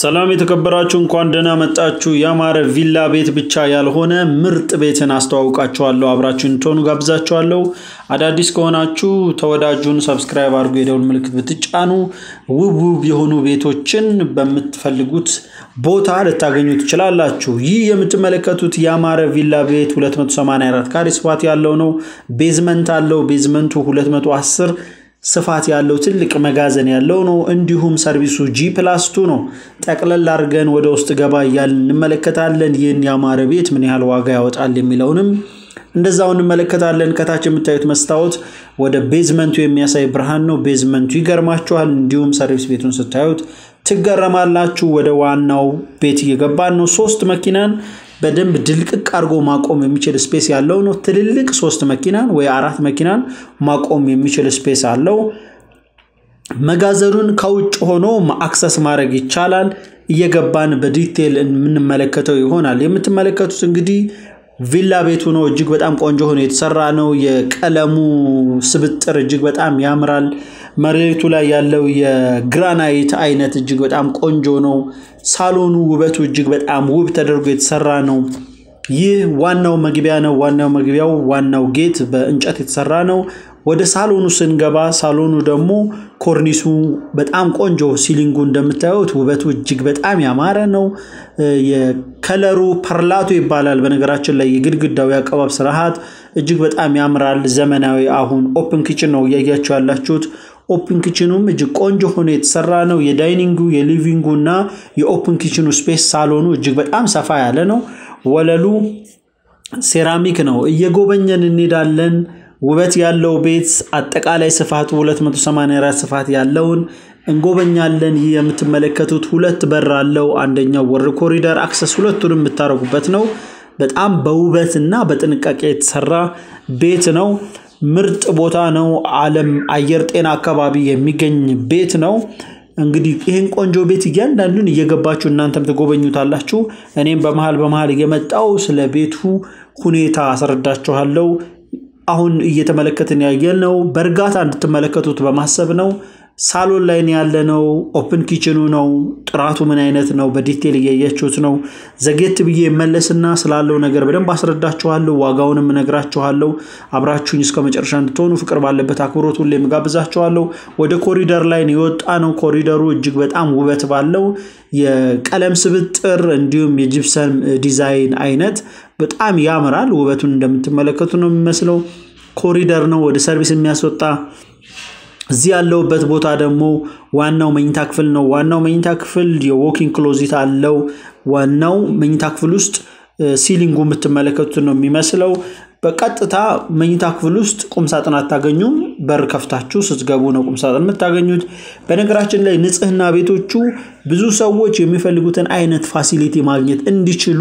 ሰላም የተከበራችሁ እንኳን ደህና መጣችሁ ያማረ ቪላ ቤት ብቻ ያልሆነ ምርጥ ቤትን አስተዋውቃችኋለሁ አብራችሁን ቶኑ ጋብዛችኋለሁ አዳዲስ ከሆናችሁ ተወዳጁን ሰብስክራይብ አድርጉ የደውል ምልክት ብትጫኑ ውብ የሆኑ ቤቶችን በመትፈልጉት ቦታ ልታገኙ ትችላላችሁ ይህ የምትመለከቱት ያማረ ቪላ ቤት 284 ካሬ ስፋት ያለው ነው ቤዝመንት አለው ቤዝመንቱ 210 ስፋት ያለው ትልቅ መጋዘን ያለው ነው እንዲሁም ሰርቪሱ G+2 ነው ተቅልሎ አርገን ወደ ውስጥ ገባ ያልን እንመለከታለን ይህን ያማረ ቤት ምን ያህል ዋጋ ያወጣል የሚለውንም እንደዛው እንመለከታለን ከታች የምታዩት መስታወት ወደ ቤዝመንቱ የሚያሳይ ብርሃን ነው ቤዝመንቱ ይገርማችኋል እንዲሁም ሰርቪስ ቤቱን ስታዩት ትገረማላችሁ ወደ ዋናው ቤት እየገባን ነው 3 መኪናን በደንብ ድልቅቅ አርጎ ማቆም የሚችል ስፔስ ያለው ነው ትልልቅ 3 መኪናን ወይ 4 መኪናን ማቆም የሚችል ስፔስ አለው መጋዘኑን ከውጭ ሆኖ አክሰስ ማድረግ ይቻላል እየገባን በዲቴል እንመለከተው ይሆናል የምትመለከቱት እንግዲህ ቪላ ቤቱ ነው እጅግ በጣም ቆንጆ ሆኖ የተሰራ ነው የቀለሙ ስብጥር እጅግ በጣም ያምራል መሬቱ ላይ ያለው የግራናይት አይነት እጅግ በጣም ቆንጆ ነው ሳሎኑ ውበቱ እጅግ በጣም ውብ ተደርጎ የተሰራ ነው ይህ ዋናው መግቢያ ነው ዋናው ጌት በእንጨት የተሰራ ነው ወደ ሳሎኑ ስንገባ ሳሎኑ ደግሞ ኮርኒሱ በጣም ቆንጆ ሲሊንጉ እንደምታዩት ውበቱ እጅግ በጣም ያማረ ነው የከለሩ ፐርላቶ ይባላል በነገራችን ላይ የግድግዳው ያቀባብ ስርዓት እጅግ በጣም ያምራል ዘመናዊ አሁን ኦፕን ኪችን ነው ያያችሁ ያላችሁት ኦፕን ኪችኑም እጅግ ቆንጆ ሆኖ የተሰራ ነው የዳይኒንጉ የሊቪንጉና የኦፕን ኪችኑ ስፔስ ሳሎኑ እጅግ በጣም ሰፋ ያለ ነው ወለሉ ሴራሚክ ነው እየጎበኘን እንሄዳለን ውበት ያለው ቤት አጠቃላይ ስፋቱ 284 ስፋት ያለውን እንጎበኛለን ይህ የምትመለከቱት ሁለት በር አለው አንደኛው ወር ኮሪደር አክሰስ ሁለቱንም የምታረጉበት ነው በጣም በውበትና በጥንቃቄ የተሰራ ቤት ነው ምርጥ ቦታ ነው ዓለም አየር ጤና አካባቢ የሚገኝ ቤት ነው እንግዲህ ይሄን ቆንጆ ቤት እያንዳንዱን እየገባችሁ እናንተም ተጎበኙታላችሁ እኔም በመሃል እየመጣው ስለ ቤቱ ሁኔታ አስረዳችኋለሁ አሁን እየተመለከተን ያየነው በእርጋታ እንድትመለከቱት በማሰብ ነው ሳሎን ላይ ያለነው ኦፕን ኪችኑ ነው ጥራቱ ምን አይነት ነው በዲቴል እያያችሁት ነው ዘጌት ብዬ መለስና ስላለው ነገር በደንብ አስረዳችኋለሁ ዋጋውንም ነግራችኋለሁ አብራችሁኝ እስከ መጨረሻ እንድትሆኑ ፍቅር ባለበት አክብሮት ሁሌ መጋብዛችኋለሁ ወደ ኮሪደር ላይ የወጣ ነው ኮሪደሩ እጅግ በጣም ውበት ባለው የቀለም ስብጥር እንዲሁም የጂፕሰም ዲዛይን አይነት በጣም ያምራል ውበቱን እንደምትመለከቱ ነው የሚመስለው ኮሪደር ነው ወደ ሰርቪስ የሚያስወጣ እዚህ ያለውበት ቦታ ደግሞ ዋናው መኝታ ክፍል ነው ዋናው መኝታ ክፍል የዎኪንግ ክሎዚት አለው ዋናው መኝታ ክፍል ውስጥ ሲሊንጉ የምትመለከቱት ነው የሚመስለው በቀጥታ መኝታ ክፍል ውስጥ ቁም ሳጥን አታገኙም በር ከፍታችሁ ስትገቡ ነው ቁም ሳጥን የምታገኙት በነገራችን ላይ ንጽህና ቤቶቹ ብዙ ሰዎች የሚፈልጉትን አይነት ፋሲሊቲ ማግኘት እንዲችሉ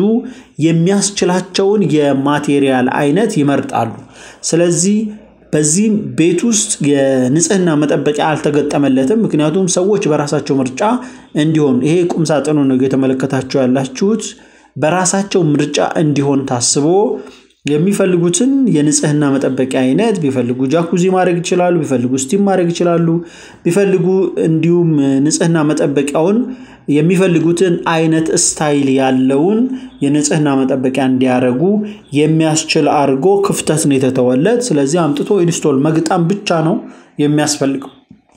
የሚያስችላቸውን የማቴሪያል አይነት ይመርጣሉ ስለዚህ በዚህ ቤት ውስጥ የንጽህና መጠበቂያ አልተገጠመለትም ምክንያቱም ሰዎች በራሳቸው ምርጫ እንዲሆን ይሄ ቁም ሳጥኑ ነው የተመለከታችሁ ያላችሁት በራሳቸው ምርጫ እንዲሆን ታስቦ የሚፈልጉትን የንጽህና መጠበቂያ አይነት ቢፈልጉ ጃኩዚ ማድረግ ይችላሉ ቢፈልጉ ስቲም ማድረግ ይችላሉ ቢፈልጉ እንዲሁም ንጽህና መጠበቂያውን የሚፈልጉትን አይነት ስታይል ያለውን የንጽህና መጠበቂያ እንዲያረጉ የሚያስችል አርጎ ክፍተት ነው የተተወለት ስለዚህ አምጥቶ ኢንስቶል መግጣም ብቻ ነው የሚያስፈልገው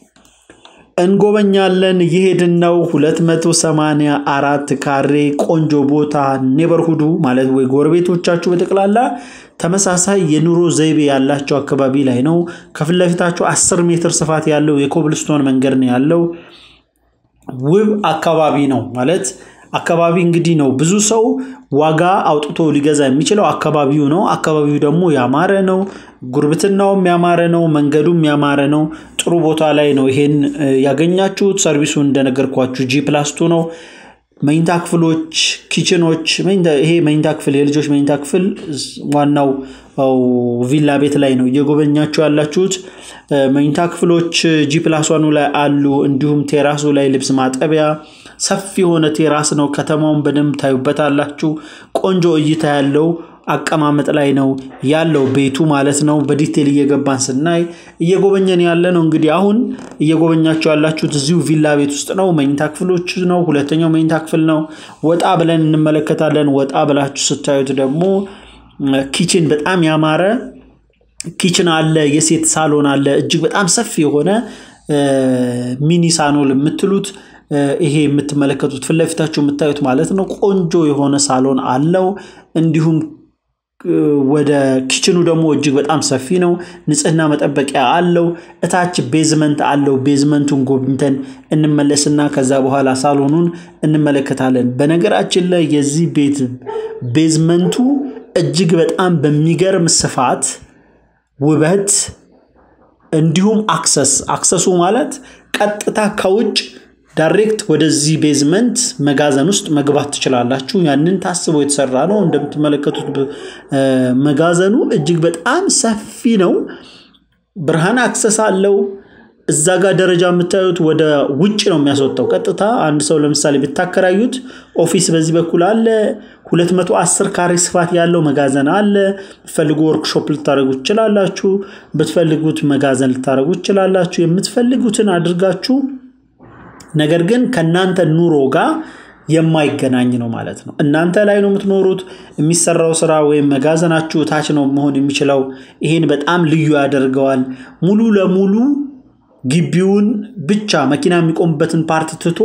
እንጎበኛለን ይሄድን ነው 284 ካሬ ቆንጆ ቦታ ኔበርሁዱ ማለት ወይ ጎረቤቶቻችሁ በተቀላላ ተመሳሳይ የኑሮ ዘይቤ ያላቸው አካባቢ ላይ ነው ከፍለፊታችሁ 10 ሜትር ስፋት ያለው የኮብልስቶን መንገድ ነው ያለው ውብ አካባቢ ነው ማለት አካባቢ እንግዲህ ነው ብዙ ሰው ዋጋ አውጥቶ ሊገዛ የሚችለው አካባቢው ነው አካባቢው ደግሞ ያማረ ነው ጉርብትናውም ያማረ ነው መንገዱም ያማረ ነው ጥሩ ቦታ ላይ ነው ይሄን ያገኛችሁት ሰርቪሱ እንደነገርኳችሁ G+2 ነው መኝታ ክፍሎች ኪችኖች ይሄ መኝታ ክፍል የልጆች መኝታ ክፍል ዋናው ቪላ ቤት ላይ ነው እየጎበኛችሁ ያላችሁት መኝታ ክፍሎች G+1 ላይ አሉ እንዲሁም ቴራሱ ላይ ልብስ ማጠቢያ ሰፊ ሆነ ቴራስ ነው ከተማውን በደንብ ታዩበታላችሁ ቆንጆ እይታ ያለው አቀማመጥ ላይ ነው ያለው ቤቱ ማለት ነው በዲቴል እየገባን ስናይ እየጎበኘን ያለ ነው እንግዲህ አሁን እየጎበኛችሁ ያላችሁት እዚሁ ቪላ ቤት ውስጥ ነው መኝታ ክፍሎች ነው ሁለተኛው መኝታ ክፍል ነው ወጣ ብለን እንመለከታለን ወጣ ብላችሁ ስታዩት ደግሞ ኪችን በጣም ያማረ ኪችን አለ የሴት ሳሎን አለ እጅግ በጣም ሰፊ የሆነ ሚኒ ሳሎን የምትሉት ይሄ የምትመለከቱት ፍለፊታችሁ የምታዩት ማለት ነው ቆንጆ የሆነ ሳሎን አለው እንዲሁም ወደ ኪችኑ ደግሞ እጅግ በጣም ሰፊ ነው ንጽህና መጠበቂያ አለው እታች ቤዝመንት አለው ቤዝመንቱን ጎብኝተን እንመለስና ከዛ በኋላ ሳሎኑን እንመለከታለን በነገራችን ላይ የዚህ ቤት ቤዝመንቱ እጅግ በጣም በሚገርም ስፋት ውበት እንዲሁም አክሰሱ ማለት ቀጥታ ከውጭ ዳይሬክት ወደዚህ ቤዝመንት መጋዘን ውስጥ መግባት ትችላላችሁ ያንን ታስቦ የተሰራ ነው እንደምትመለከቱት መጋዘኑ እጅግ በጣም ሰፊ ነው ብርሃን አክሰስ አለው እዛ ጋር ደረጃ የምታዩት ወደ ውጭ ነው የሚያስወጣው ቀጥታ አንድ ሰው ለምሳሌ ብታከራዩት ኦፊስ በዚህ በኩል አለ 210 ካሬ ስፋት ያለው መጋዘን አለ በፈልጉ ወርክሾፕ ልታረጉ ይችላልላችሁ በትፈልጉት መጋዘን ልታረጉ ይችላልላችሁ የምትፈልጉትን አድርጋችሁ ነገር ግን ከናንተ ኑሮ ጋር የማይገናኝ ነው ማለት ነው እናንተ ላይ ነው የምትኖሩት የሚሰራው ስራ ወይ መጋዘናችሁ ታች ነው መሆን የሚችለው ይሄን በጣም ልዩ ያደርገዋል ሙሉ ለሙሉ ግቢውን ብቻ መኪና የሚቆምበትን ፓርት ትቶ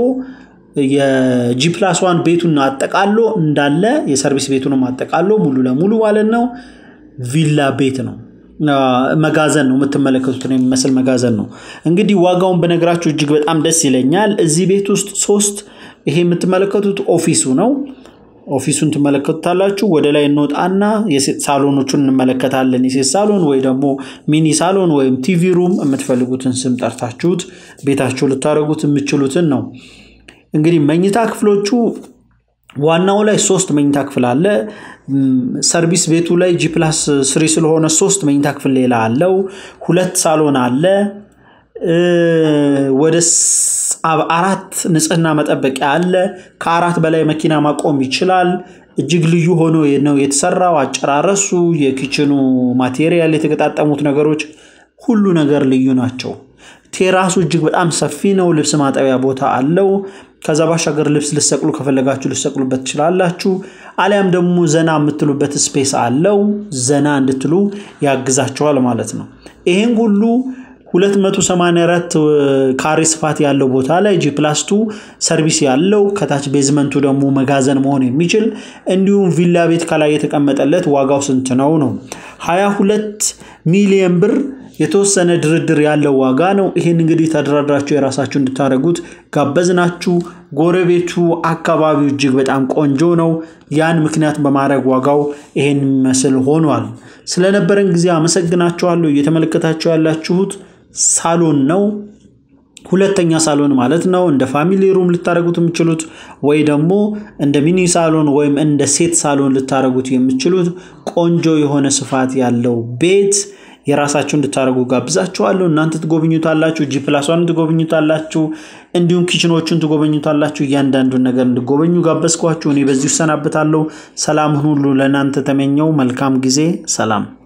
የG+1 ቤቱን አጠቃሎ እንዳለ የሰርቪስ ቤቱንም አጠቃሎ ሙሉ ለሙሉ ማለት ነው ቪላ ቤት ነው መጋዘን ነው የምትመለከቱት ነው የሚመስል መጋዘን ነው እንግዲህ ዋጋውን በነግራችሁ እጅግ በጣም ደስ ይለኛል እዚህ ቤት ውስጥ 3 ይሄ የምትመለከቱት ኦፊሱ ነው ኦፊሱን ተመለከቱታላችሁ ወደ ላይ እንወጣና የሳሎኖቹን እንመለከታለን የሴት ሳሎን ወይ ደግሞ ሚኒ ሳሎን ወይ ቲቪ ሩም የምትፈልጉትን ስም ጠርታችሁት ቤታችሁ ልታረጉት የምትችሉትን ነው እንግዲህ መኝታ ክፍሎቹ ዋናው ላይ 3 መኝታ ክፍል አለ ሰርቪስ ቤቱ ላይ G+3 ስለሆነ 3 መኝታ ክፍል ሌላ አለው 2 ሳሎን አለ ወደ 4 ንጽህና መጠበቂያ አለ ከ4 በላይ መኪና ማቆም ይችላል እጅግ ልዩ ሆኖ ነው የተሰራው አጨራረሱ የኪችኑ ማቴሪያል የተገጣጠሙት ነገሮች ሁሉ ነገር ልዩ ናቸው ቴራሱ እጅግ በጣም ሰፊ ነው ልብስ ማጠቢያ ቦታ አለው ከዛ ባሻገር ልብስ ልሰቅሉ ከፈለጋችሁ ልሰቅሉበት ይችላልላችሁ አሊያም ደግሞ ዘና የምትሉበት ስፔስ አለው ዘና እንድትሉ ያግዛችኋል ማለት ነው ይሄን ሁሉ 284 ካሬ ስፋት ያለው ቦታ ላይ G+2 ሰርቪስ ያለው ከታች ቤዝመንቱ ደግሞ መጋዘን መሆን የሚችል እንዲሁም ቪላ ቤት ከላይ የተቀመጠለት ዋጋው ስንት ነው 22 ሚሊዮን ብር የተወሰነ ድርድር ያለው ዋጋ ነው ይሄን እንግዲህ ተደራድራችሁ የራሳችሁ እንድታረጉት ጋበዝናችሁ ጎረቤቱ አካባቢው እጅግ በጣም ቆንጆ ነው ያን ምክንያት በማድረግ ዋጋው ይሄን መስል ሆኗል ስለነበረን ጊዜ አመሰግናችኋለሁ እየተመለከታችሁ ያላችሁት ሳሎን ነው ሁለተኛ ሳሎን ማለት ነው እንደ ፋሚሊ ሩም ልታረጉት የምትችሉት ወይ ደግሞ እንደ ሚኒ ሳሎን ወይም እንደ ሴት ሳሎን ልታረጉት የምትችሉት ቆንጆ የሆነ ስፋት ያለው ቤት የራሳችሁ እንድታረጉ ጋብዛችኋለሁ እናንተ ትጎብኙታላችሁ G+1 ትጎብኙታላችሁ እንዲሁም ኪችኖቹን ትጎብኙታላችሁ እያንዳንዱን ነገር እንድትጎበኙ ጋበዝኳችሁ እኔ በዚሁ ሰናበታለሁ ሰላም ሁሉ ለናንተ ተመኘው መልካም ጊዜ ሰላም